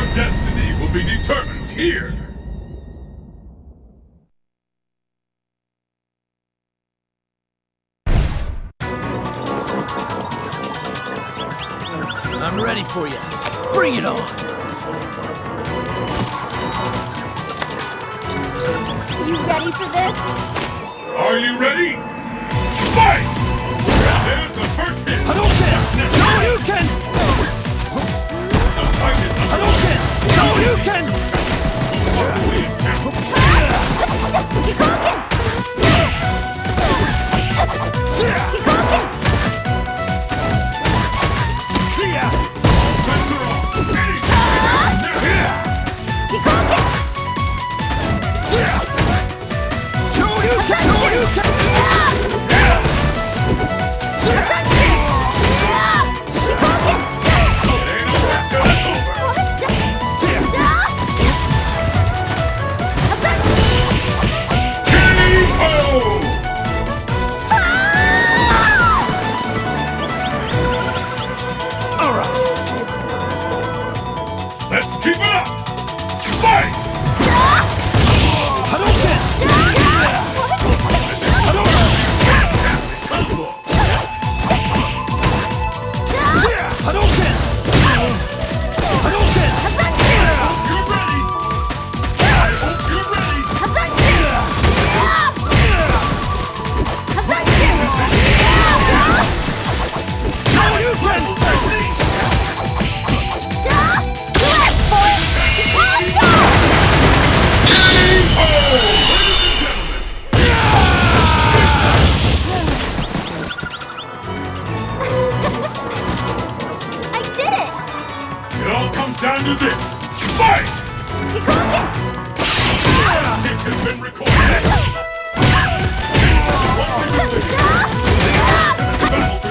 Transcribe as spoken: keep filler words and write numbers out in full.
destiny will be determined here! I'm ready for you. Bring it on! You ready for this? Are you ready? Fight! There's the first hit! Hadouken! Shoryuken! The fight is Hadouken! Shoryuken! Kikoken! Kikoken! See ya! Center off! Kikoken! Shoryuken! Shoryuken! Let's keep it up! Fight! Hadouken! Hadouken! Hadouken! You're ready! I hope you're ready! Shoryuken! It all comes down to this! Fight! Kikoken! It has been recorded! What can you do? The battle